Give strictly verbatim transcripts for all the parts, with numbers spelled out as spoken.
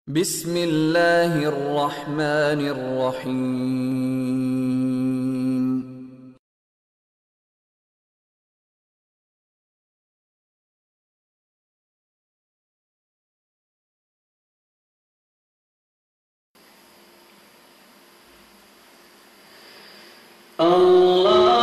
بسم الله الرحمن الرحيم. الله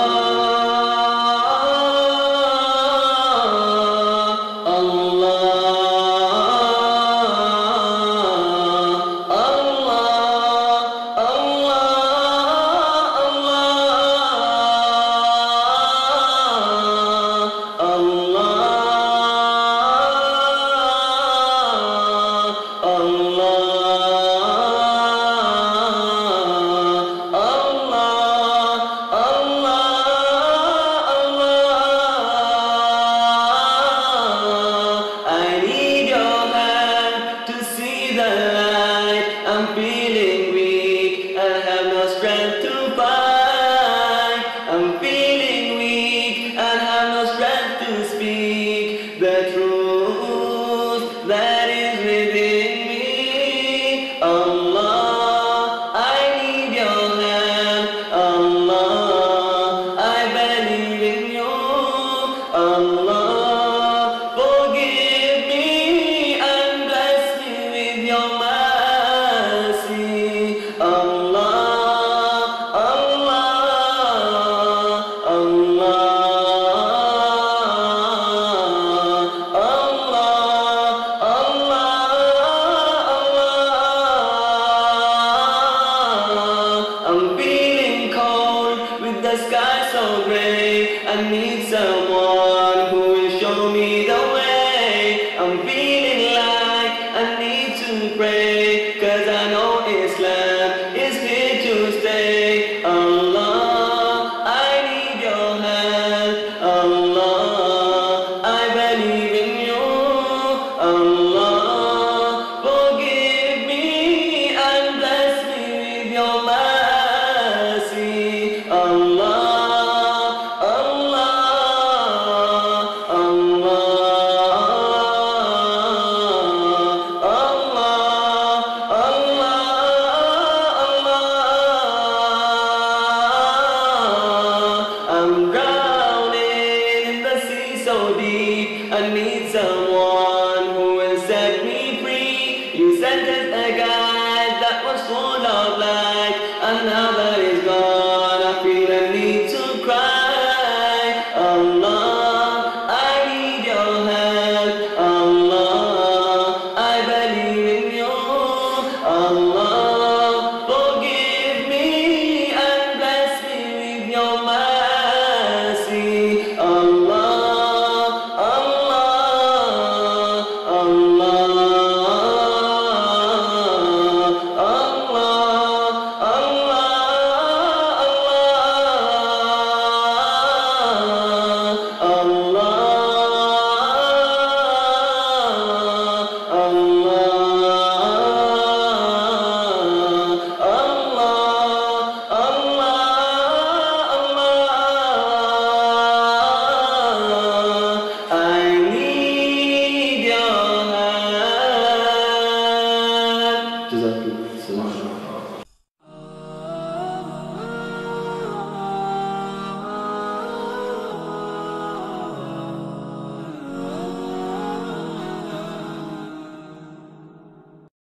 I'm feeling weak, I have no strength to fight. I'm feeling weak, I have no strength to speak the truth that is within me. Allah, I need your hand. Allah, I believe in you. Allah, forgive me and bless me with your mind. I'm feeling cold with the sky so gray. I need someone who will show me the way. I'm feeling like I need to pray, 'cause I know Islam is here to stay. Allah, I need your hand. Allah, I believe in you. Allah, forgive me and bless me with your mercy. Allah, Allah, Allah, Allah, Allah, Allah. I'm drowning in the sea so deep. I need someone who will set me free. You sent us a guide that was sworn